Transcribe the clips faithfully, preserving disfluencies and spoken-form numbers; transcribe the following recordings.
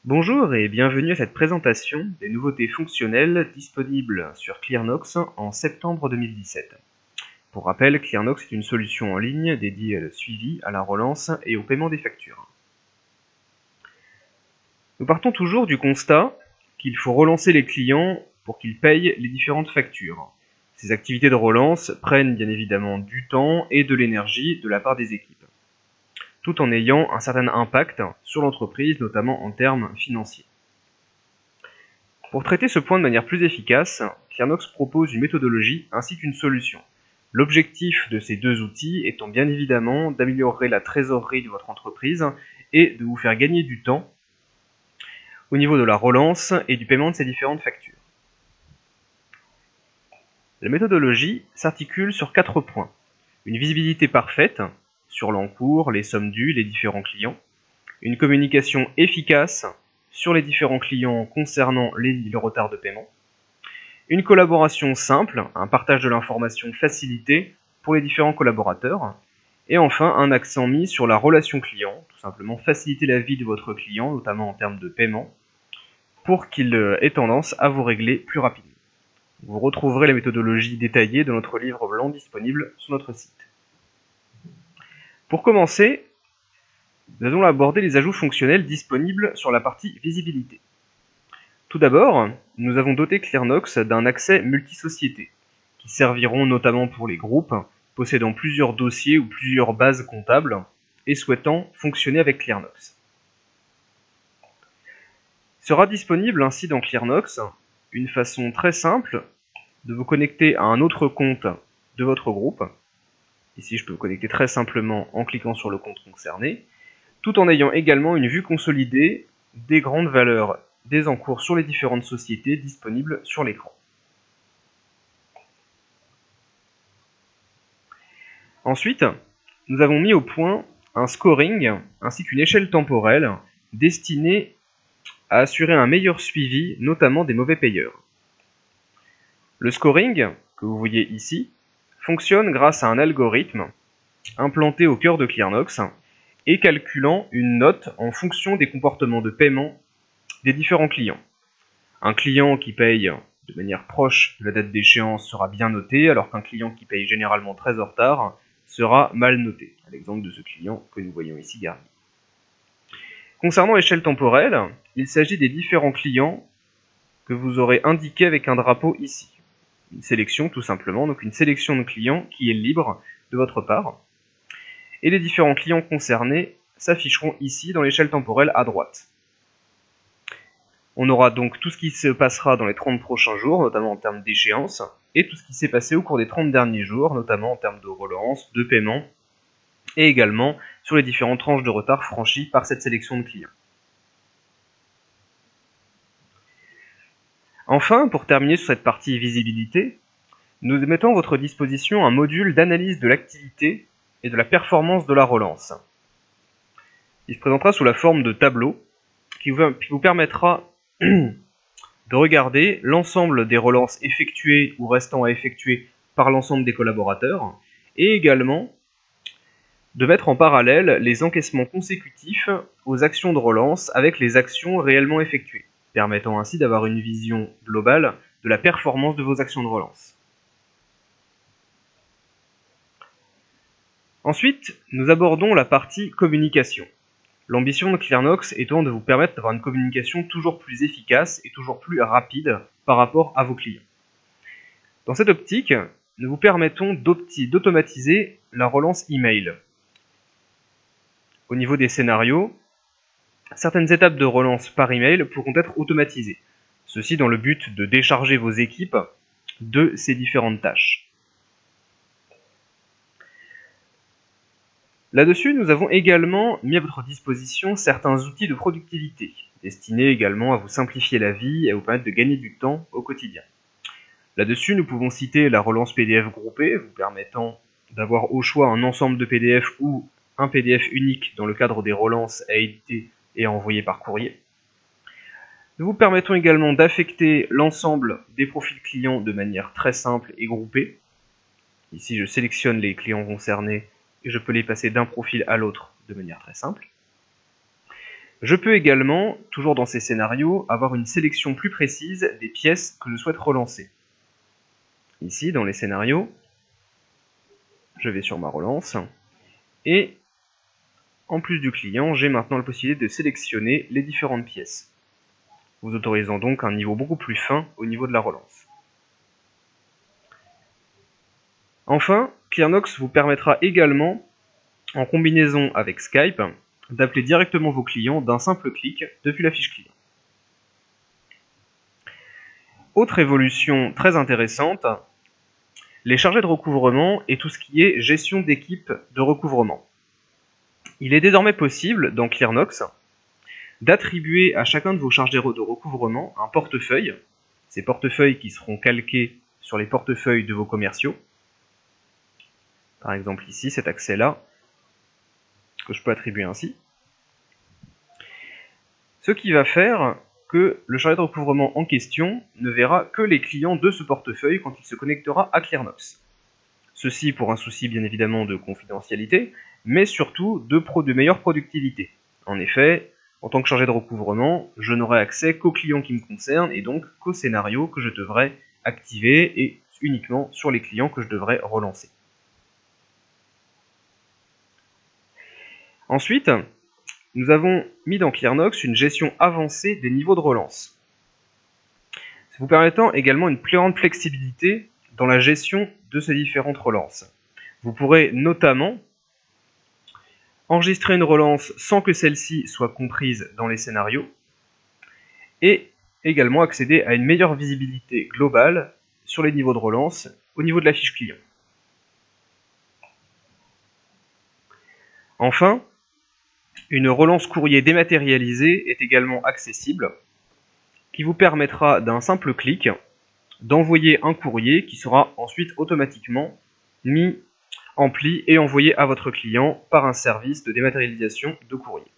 Bonjour et bienvenue à cette présentation des nouveautés fonctionnelles disponibles sur ClearNox en septembre deux mille dix-sept. Pour rappel, ClearNox est une solution en ligne dédiée au suivi, à la relance et au paiement des factures. Nous partons toujours du constat qu'il faut relancer les clients pour qu'ils payent les différentes factures. Ces activités de relance prennent bien évidemment du temps et de l'énergie de la part des équipes, tout en ayant un certain impact sur l'entreprise, notamment en termes financiers. Pour traiter ce point de manière plus efficace, ClearNox propose une méthodologie ainsi qu'une solution. L'objectif de ces deux outils étant bien évidemment d'améliorer la trésorerie de votre entreprise et de vous faire gagner du temps au niveau de la relance et du paiement de ces différentes factures. La méthodologie s'articule sur quatre points. Une visibilité parfaite sur l'encours, les sommes dues, les différents clients. Une communication efficace sur les différents clients concernant les, le retard de paiement. Une collaboration simple, un partage de l'information facilité pour les différents collaborateurs. Et enfin, un accent mis sur la relation client, tout simplement faciliter la vie de votre client, notamment en termes de paiement, pour qu'il ait tendance à vous régler plus rapidement. Vous retrouverez la méthodologie détaillée dans notre livre blanc disponible sur notre site. Pour commencer, nous allons aborder les ajouts fonctionnels disponibles sur la partie visibilité. Tout d'abord, nous avons doté ClearNox d'un accès multisociété, qui serviront notamment pour les groupes possédant plusieurs dossiers ou plusieurs bases comptables et souhaitant fonctionner avec ClearNox. Il sera disponible ainsi dans ClearNox une façon très simple de vous connecter à un autre compte de votre groupe. Ici, je peux vous connecter très simplement en cliquant sur le compte concerné, tout en ayant également une vue consolidée des grandes valeurs des encours sur les différentes sociétés disponibles sur l'écran. Ensuite, nous avons mis au point un scoring ainsi qu'une échelle temporelle destinée à assurer un meilleur suivi, notamment des mauvais payeurs. Le scoring, que vous voyez ici, fonctionne grâce à un algorithme implanté au cœur de ClearNox et calculant une note en fonction des comportements de paiement des différents clients. Un client qui paye de manière proche de la date d'échéance sera bien noté, alors qu'un client qui paye généralement très en retard sera mal noté, à l'exemple de ce client que nous voyons ici garni. Concernant l'échelle temporelle, il s'agit des différents clients que vous aurez indiqués avec un drapeau ici. Une sélection tout simplement, donc une sélection de clients qui est libre de votre part. Et les différents clients concernés s'afficheront ici dans l'échelle temporelle à droite. On aura donc tout ce qui se passera dans les trente prochains jours, notamment en termes d'échéance, et tout ce qui s'est passé au cours des trente derniers jours, notamment en termes de relance, de paiement, et également sur les différentes tranches de retard franchies par cette sélection de clients. Enfin, pour terminer sur cette partie visibilité, nous mettons à votre disposition un module d'analyse de l'activité et de la performance de la relance. Il se présentera sous la forme de tableau qui vous permettra de regarder l'ensemble des relances effectuées ou restant à effectuer par l'ensemble des collaborateurs et également de mettre en parallèle les encaissements consécutifs aux actions de relance avec les actions réellement effectuées, permettant ainsi d'avoir une vision globale de la performance de vos actions de relance. Ensuite, nous abordons la partie communication. L'ambition de ClearNox étant de vous permettre d'avoir une communication toujours plus efficace et toujours plus rapide par rapport à vos clients. Dans cette optique, nous vous permettons d'automatiser la relance email. Au niveau des scénarios, certaines étapes de relance par email pourront être automatisées. Ceci dans le but de décharger vos équipes de ces différentes tâches. Là-dessus, nous avons également mis à votre disposition certains outils de productivité, destinés également à vous simplifier la vie et à vous permettre de gagner du temps au quotidien. Là-dessus, nous pouvons citer la relance P D F groupée, vous permettant d'avoir au choix un ensemble de P D F ou un P D F unique dans le cadre des relances à éditer et à envoyer par courrier. Nous vous permettons également d'affecter l'ensemble des profils clients de manière très simple et groupée. Ici, je sélectionne les clients concernés et je peux les passer d'un profil à l'autre de manière très simple. Je peux également, toujours dans ces scénarios, avoir une sélection plus précise des pièces que je souhaite relancer. Ici, dans les scénarios, je vais sur ma relance, et en plus du client, j'ai maintenant la possibilité de sélectionner les différentes pièces, vous autorisant donc un niveau beaucoup plus fin au niveau de la relance. Enfin, ClearNox vous permettra également, en combinaison avec Skype, d'appeler directement vos clients d'un simple clic depuis la fiche client. Autre évolution très intéressante, les chargés de recouvrement et tout ce qui est gestion d'équipe de recouvrement. Il est désormais possible, dans ClearNox, d'attribuer à chacun de vos chargés de recouvrement un portefeuille, ces portefeuilles qui seront calqués sur les portefeuilles de vos commerciaux. Par exemple ici, cet accès-là, que je peux attribuer ainsi. Ce qui va faire que le chargé de recouvrement en question ne verra que les clients de ce portefeuille quand il se connectera à ClearNox. Ceci pour un souci bien évidemment de confidentialité, mais surtout de, pro de meilleure productivité. En effet, en tant que chargé de recouvrement, je n'aurai accès qu'aux clients qui me concernent et donc qu'aux scénarios que je devrais activer et uniquement sur les clients que je devrais relancer. Ensuite, nous avons mis dans ClearNox une gestion avancée des niveaux de relance, vous permettant également une plus grande flexibilité dans la gestion de ces différentes relances. Vous pourrez notamment enregistrer une relance sans que celle-ci soit comprise dans les scénarios et également accéder à une meilleure visibilité globale sur les niveaux de relance au niveau de la fiche client. Enfin, une relance courrier dématérialisée est également accessible, qui vous permettra d'un simple clic d'envoyer un courrier qui sera ensuite automatiquement mis, empli et envoyé à votre client par un service de dématérialisation de courrier.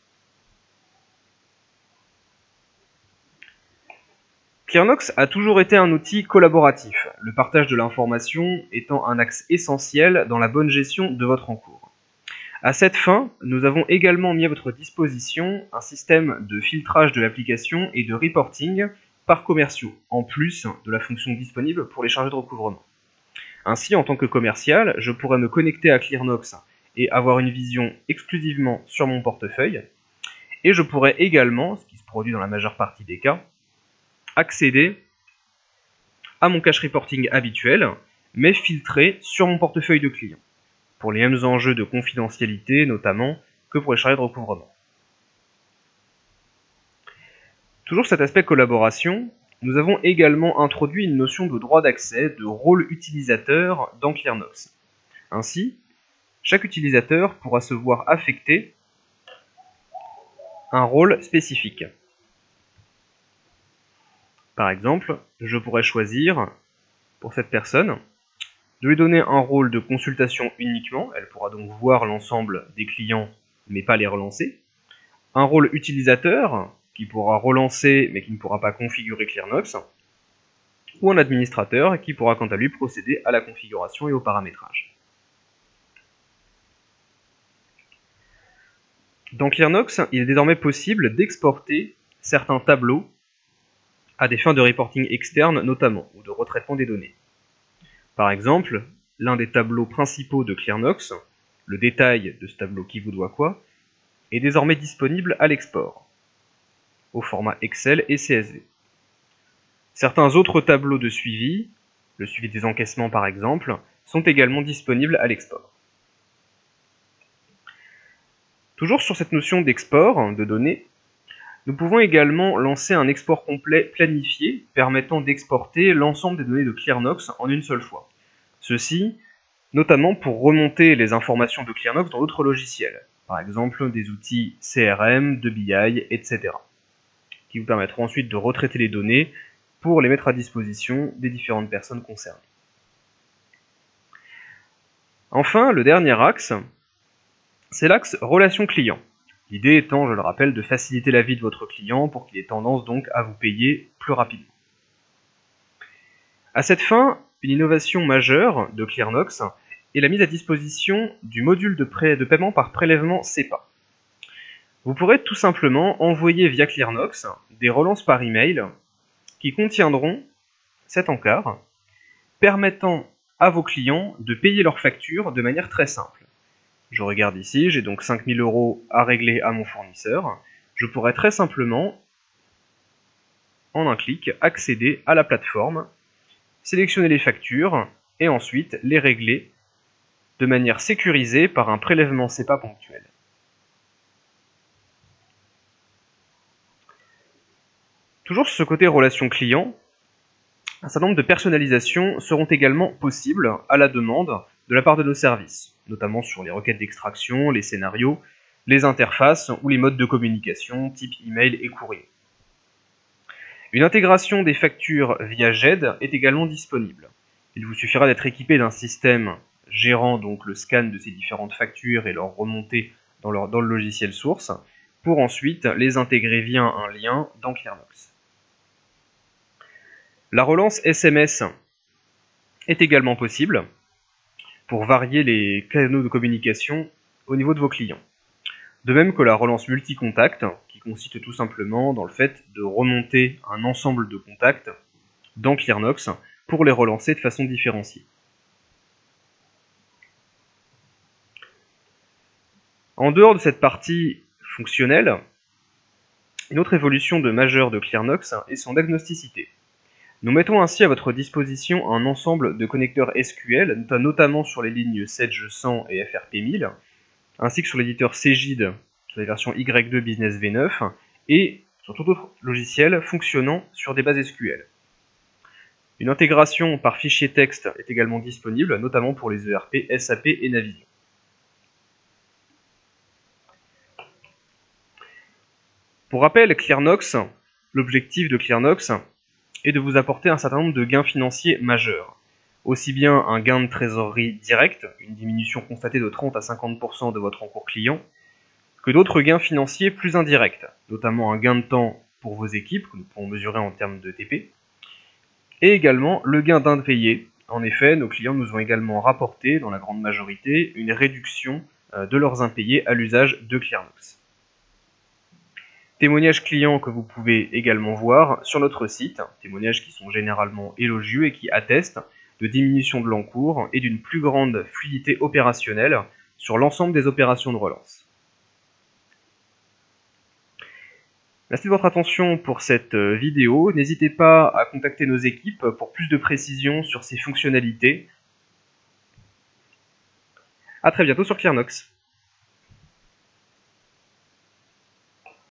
ClearNox a toujours été un outil collaboratif, le partage de l'information étant un axe essentiel dans la bonne gestion de votre encours. À cette fin, nous avons également mis à votre disposition un système de filtrage de l'application et de reporting par commerciaux, en plus de la fonction disponible pour les chargés de recouvrement. Ainsi, en tant que commercial, je pourrais me connecter à ClearNox et avoir une vision exclusivement sur mon portefeuille, et je pourrais également, ce qui se produit dans la majeure partie des cas, accéder à mon cache reporting habituel, mais filtré sur mon portefeuille de clients, pour les mêmes enjeux de confidentialité notamment que pour les chargés de recouvrement. Toujours cet aspect collaboration, nous avons également introduit une notion de droit d'accès, de rôle utilisateur dans ClearNox. Ainsi, chaque utilisateur pourra se voir affecter un rôle spécifique. Par exemple, je pourrais choisir, pour cette personne, de lui donner un rôle de consultation uniquement, elle pourra donc voir l'ensemble des clients mais pas les relancer, un rôle utilisateur, qui pourra relancer mais qui ne pourra pas configurer ClearNox, ou un administrateur qui pourra quant à lui procéder à la configuration et au paramétrage. Dans ClearNox, il est désormais possible d'exporter certains tableaux à des fins de reporting externe notamment, ou de retraitement des données. Par exemple, l'un des tableaux principaux de ClearNox, le détail de ce tableau qui vous doit quoi, est désormais disponible à l'export, au format Excel et C S V. Certains autres tableaux de suivi, le suivi des encaissements par exemple, sont également disponibles à l'export. Toujours sur cette notion d'export de données, nous pouvons également lancer un export complet planifié permettant d'exporter l'ensemble des données de ClearNox en une seule fois. Ceci, notamment pour remonter les informations de ClearNox dans d'autres logiciels, par exemple des outils C R M, de B I, et cetera, qui vous permettront ensuite de retraiter les données pour les mettre à disposition des différentes personnes concernées. Enfin, le dernier axe, c'est l'axe relation client. L'idée étant, je le rappelle, de faciliter la vie de votre client pour qu'il ait tendance donc à vous payer plus rapidement. À cette fin, une innovation majeure de ClearNox est la mise à disposition du module de, pré de paiement par prélèvement SEPA. vous pourrez tout simplement envoyer via Clearnox des relances par email qui contiendront cet encart, permettant à vos clients de payer leurs factures de manière très simple. Je regarde ici, j'ai donc cinq mille euros à régler à mon fournisseur. Je pourrais très simplement, en un clic, accéder à la plateforme, sélectionner les factures et ensuite les régler de manière sécurisée par un prélèvement SEPA ponctuel. Toujours sur ce côté relation client, un certain nombre de personnalisations seront également possibles à la demande de la part de nos services, notamment sur les requêtes d'extraction, les scénarios, les interfaces ou les modes de communication type email et courrier. Une intégration des factures via G E D est également disponible. Il vous suffira d'être équipé d'un système gérant donc le scan de ces différentes factures et leur remontée dans, leur, dans le logiciel source, pour ensuite les intégrer via un lien dans Clearnox. La relance S M S est également possible pour varier les canaux de communication au niveau de vos clients. De même que la relance multi-contact, qui consiste tout simplement dans le fait de remonter un ensemble de contacts dans Clearnox pour les relancer de façon différenciée. En dehors de cette partie fonctionnelle, une autre évolution de majeure de Clearnox est son agnosticité. Nous mettons ainsi à votre disposition un ensemble de connecteurs S Q L, notamment sur les lignes Sedge cent et F R P mille, ainsi que sur l'éditeur Cegid sur la version Y deux Business V neuf, et sur tout autre logiciel fonctionnant sur des bases S Q L. Une intégration par fichier texte est également disponible, notamment pour les E R P S A P et Navision. Pour rappel, Clearnox, l'objectif de Clearnox est de vous apporter un certain nombre de gains financiers majeurs. Aussi bien un gain de trésorerie direct, une diminution constatée de trente à cinquante pour cent de votre encours client, que d'autres gains financiers plus indirects, notamment un gain de temps pour vos équipes, que nous pouvons mesurer en termes de T P, et également le gain d'impayés. En effet, nos clients nous ont également rapporté, dans la grande majorité, une réduction de leurs impayés à l'usage de Clearnox. Témoignages clients que vous pouvez également voir sur notre site, témoignages qui sont généralement élogieux et qui attestent de diminution de l'encours et d'une plus grande fluidité opérationnelle sur l'ensemble des opérations de relance. Merci de votre attention pour cette vidéo. N'hésitez pas à contacter nos équipes pour plus de précisions sur ces fonctionnalités. A très bientôt sur Clearnox.